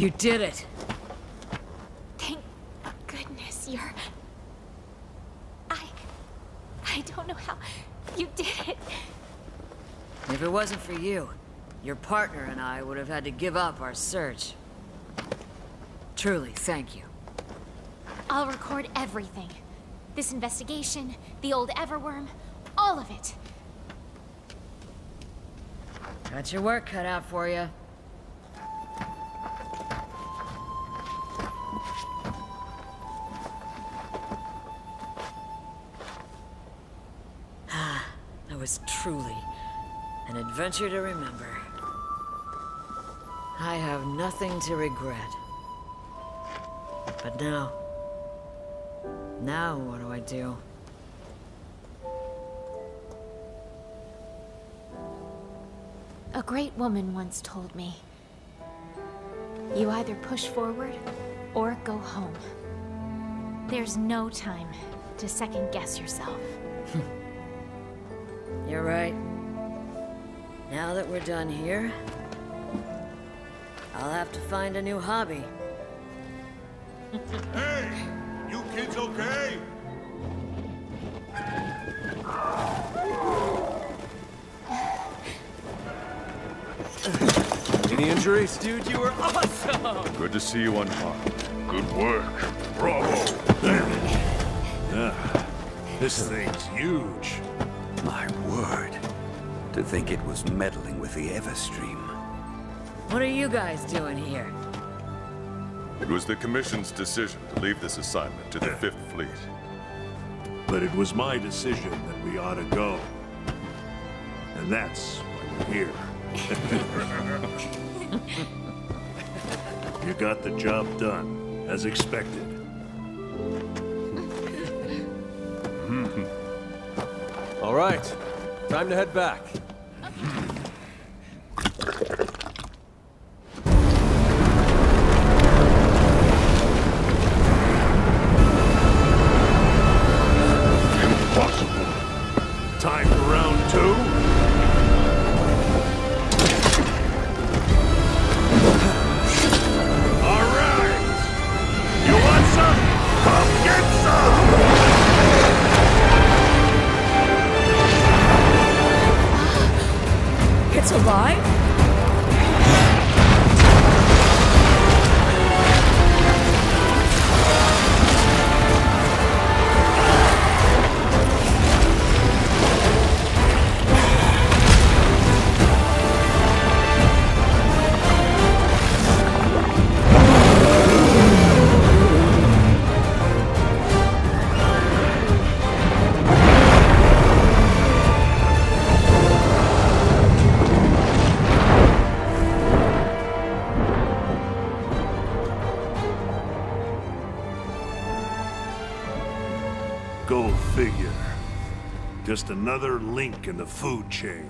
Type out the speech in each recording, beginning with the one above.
You did it! Thank goodness you're... I don't know how you did it. If it wasn't for you, your partner and I would have had to give up our search. Truly, thank you. I'll record everything. This investigation, the old Everworm, all of it. Got your work cut out for you. That was truly an adventure to remember. I have nothing to regret. But now what do I do? A great woman once told me, you either push forward or go home. There's no time to second guess yourself. You're right. Now that we're done here, I'll have to find a new hobby. Hey! You kids okay? Any injuries? Dude, you were awesome! Good to see you unharmed. Good work. Bravo! This thing's huge. My word. To think it was meddling with the Everstream. What are you guys doing here? It was the Commission's decision to leave this assignment to the Fifth Fleet. But it was my decision that we ought to go. And that's why we're here. You got the job done, as expected. All right. Time to head back. Impossible. Time for round two? All right! You want some? Come get some! It's alive? Go figure. Just another link in the food chain.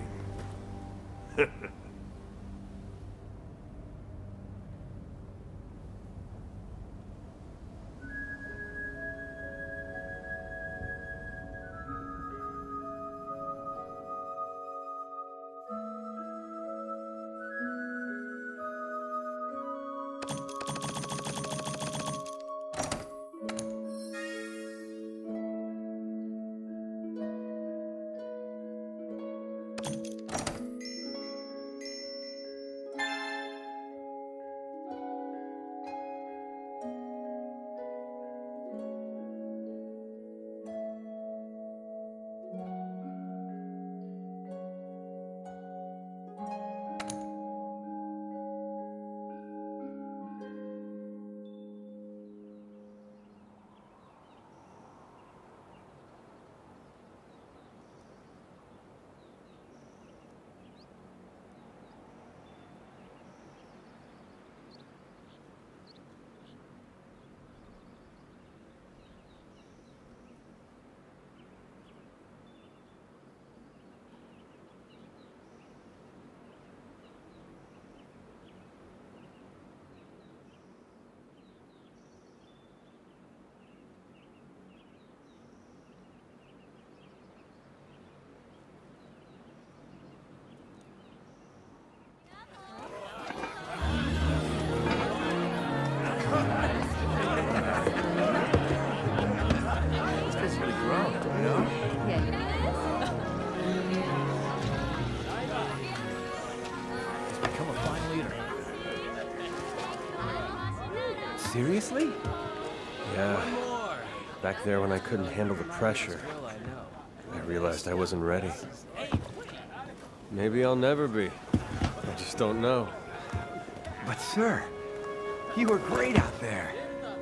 Seriously? Yeah. Back there when I couldn't handle the pressure, I realized I wasn't ready. Maybe I'll never be. I just don't know. But sir, you were great out there.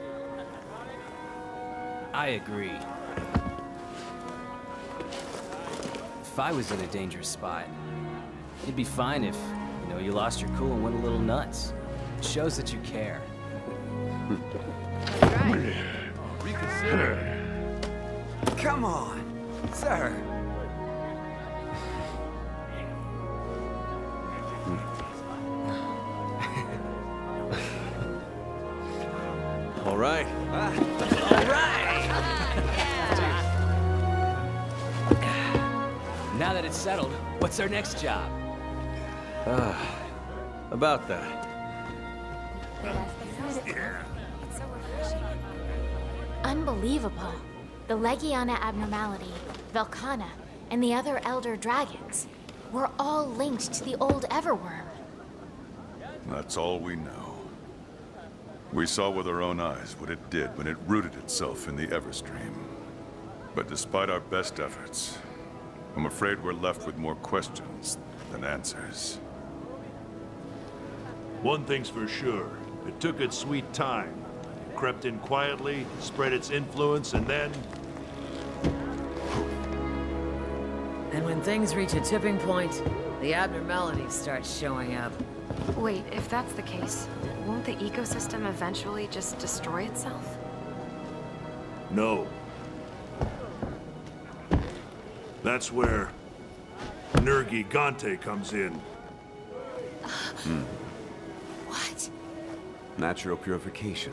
I agree. If I was in a dangerous spot, it'd be fine if, you lost your cool and went a little nuts. It shows that you care. That's right. Reconsider. Come on, sir. All right. All right! Now that it's settled, what's our next job? About that. Unbelievable. The Legiana abnormality, Velcana, and the other Elder Dragons were all linked to the old Everworm. That's all we know. We saw with our own eyes what it did when it rooted itself in the Everstream. But despite our best efforts, I'm afraid we're left with more questions than answers. One thing's for sure. It took its sweet time. It crept in quietly, spread its influence, and then... And when things reach a tipping point, the abnormalities start showing up. Wait, if that's the case, won't the ecosystem eventually just destroy itself? No. That's where Nergigante comes in. What? Natural purification.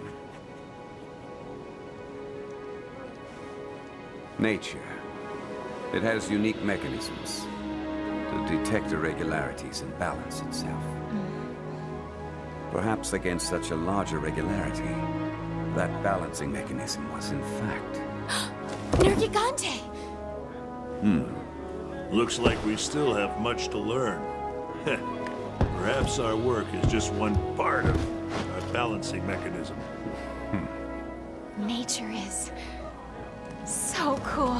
Nature. It has unique mechanisms to detect irregularities and balance itself. Perhaps against such a large irregularity, that balancing mechanism was in fact... Nergigante! Looks like we still have much to learn. Perhaps our work is just one part of a balancing mechanism. Nature is... so cool.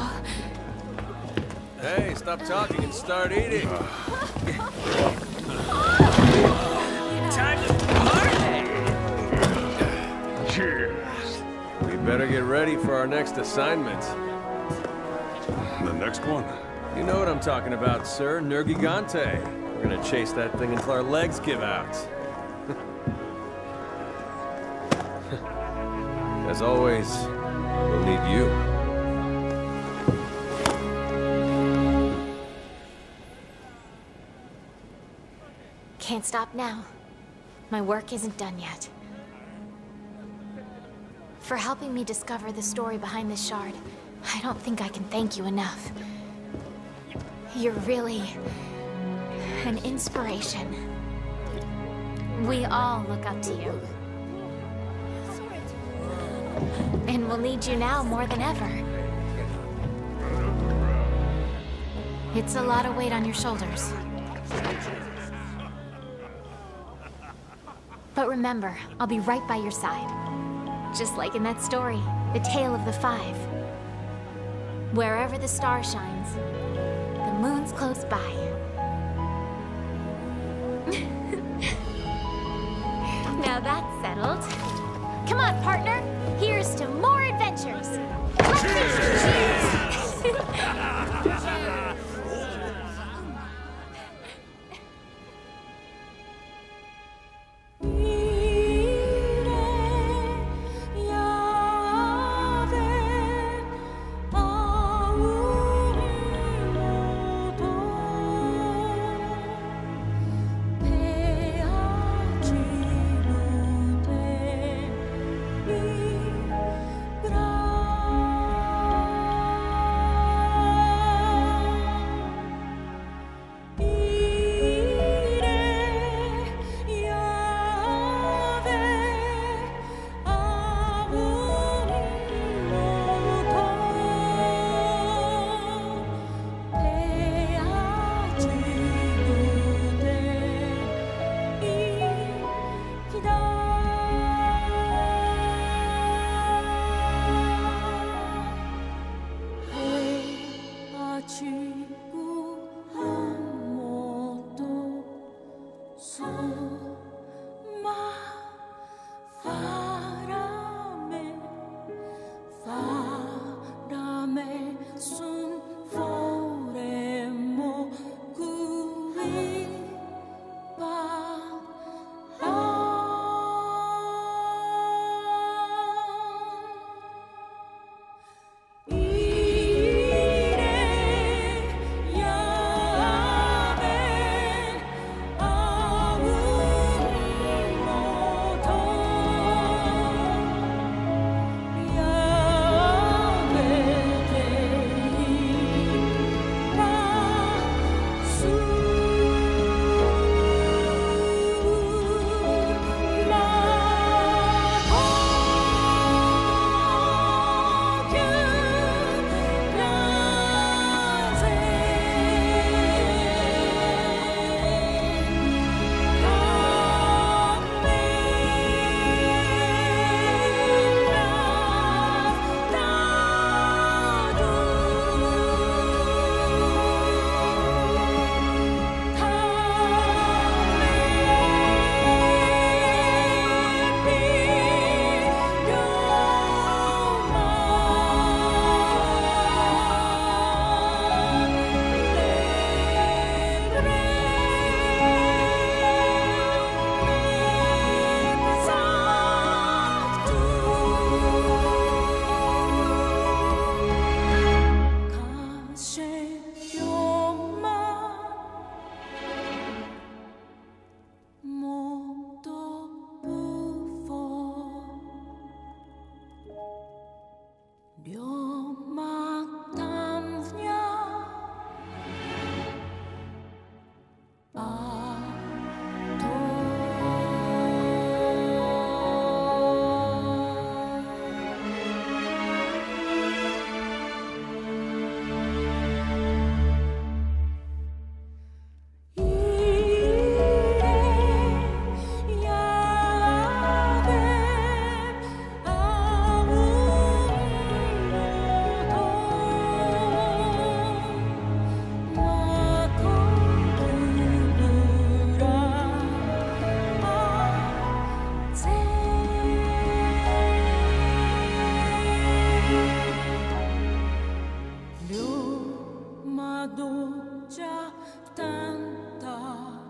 Hey, stop talking and start eating. Time to party! Cheers! We better get ready for our next assignment. The next one? You know what I'm talking about, sir. Nergigante. We're gonna chase that thing until our legs give out. As always, we'll need you. Can't stop now. My work isn't done yet. For helping me discover the story behind this shard, I don't think I can thank you enough. You're really... an inspiration. We all look up to you. And we'll need you now more than ever. It's a lot of weight on your shoulders. But remember, I'll be right by your side. Just like in that story, The Tale of the Five. Wherever the star shines, the moon's close by. Now that's settled. Come on, partner. Here's to more adventures. Cheers! già tanta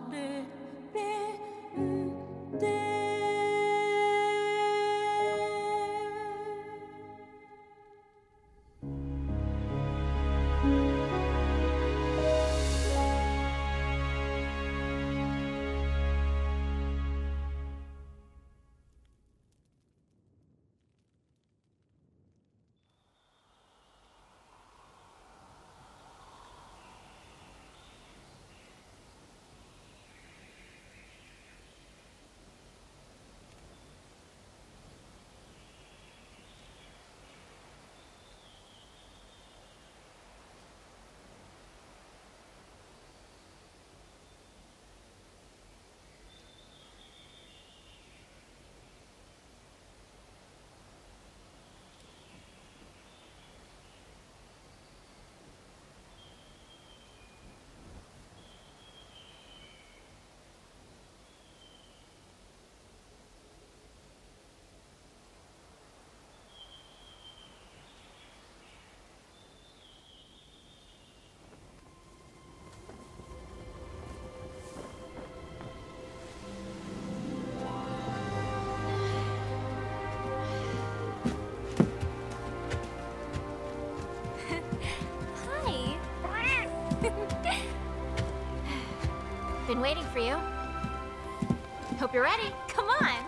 Been waiting for you. Hope you're ready. Come on.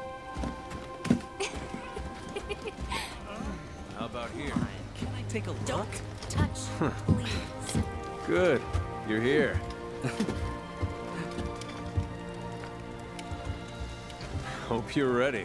How about here? Can I take a look? Don't touch, please. Good. You're here. Hope you're ready.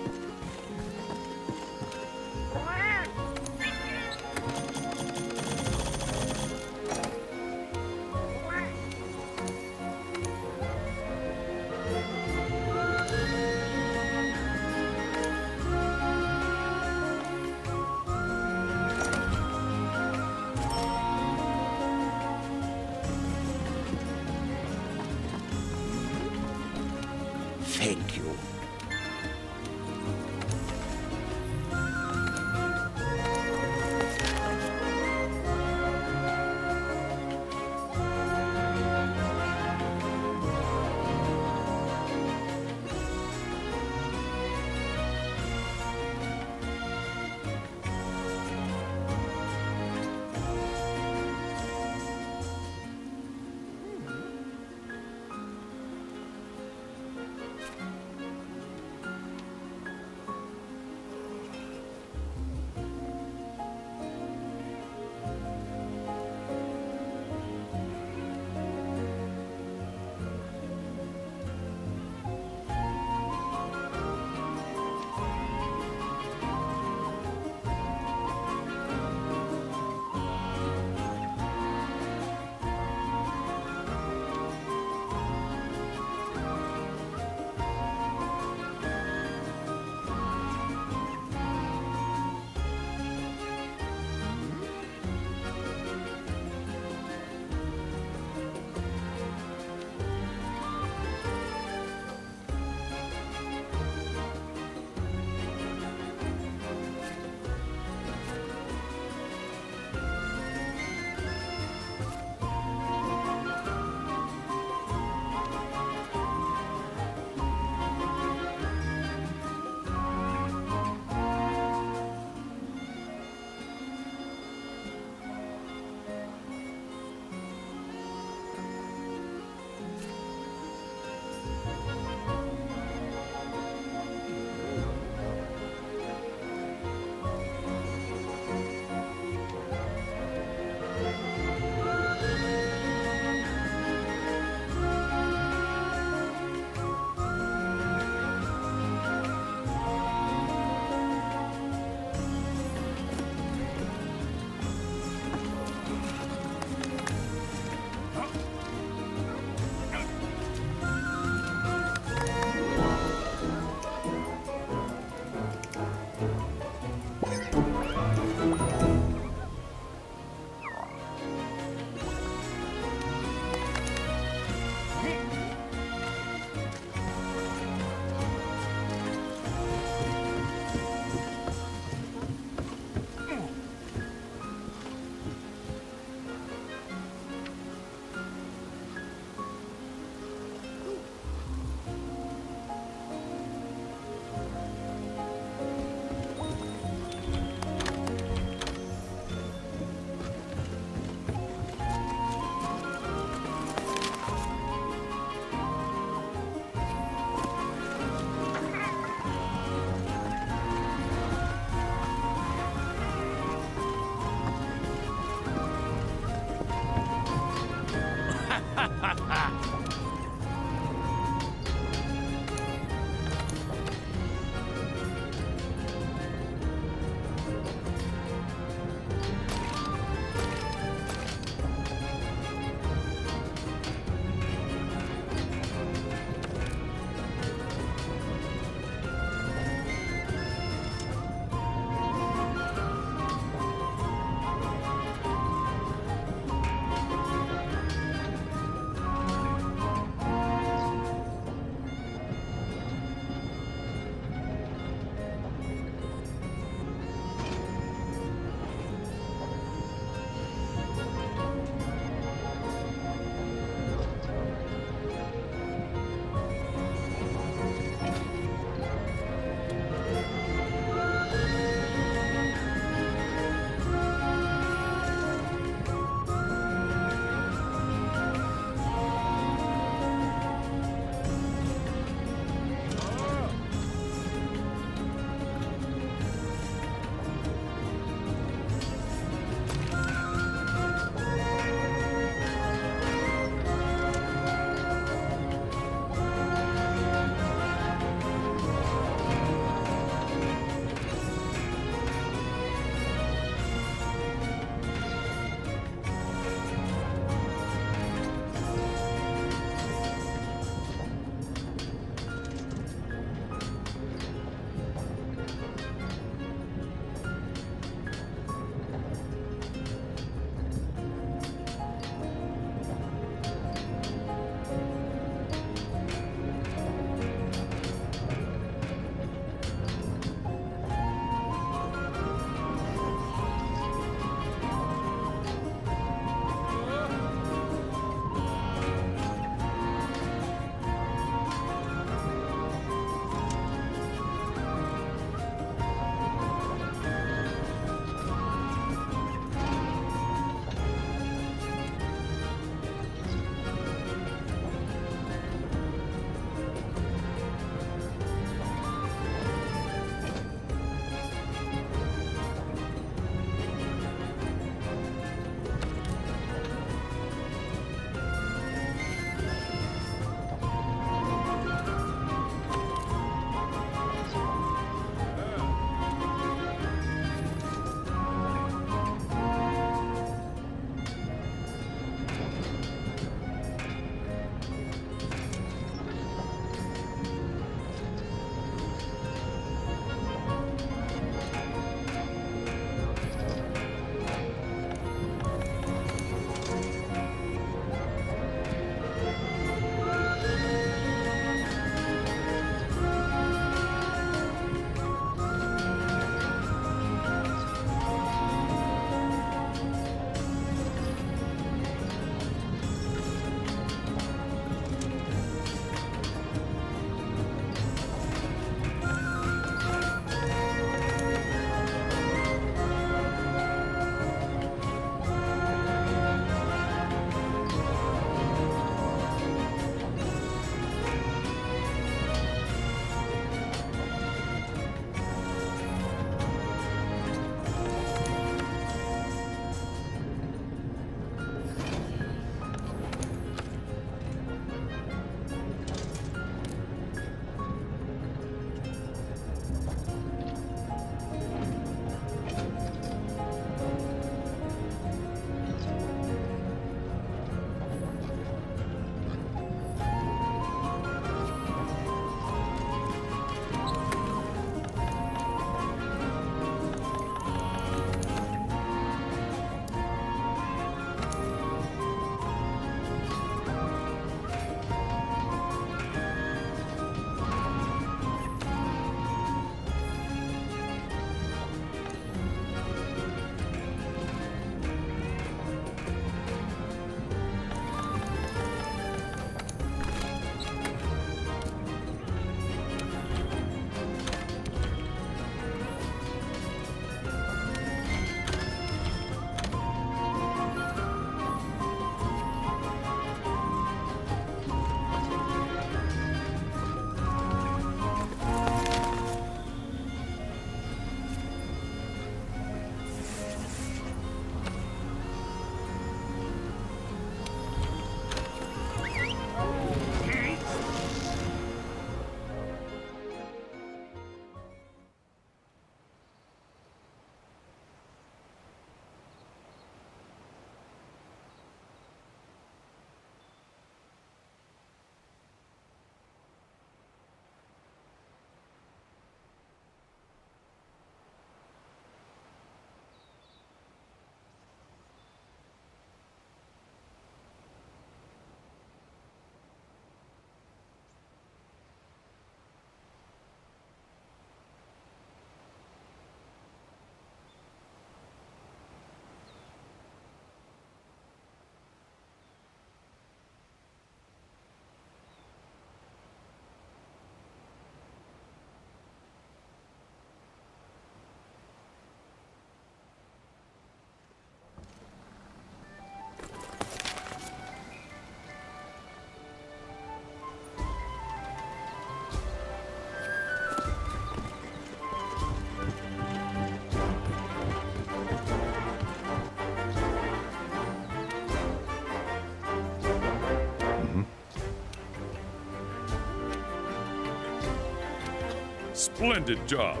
Splendid job.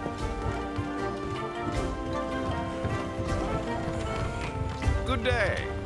Good day.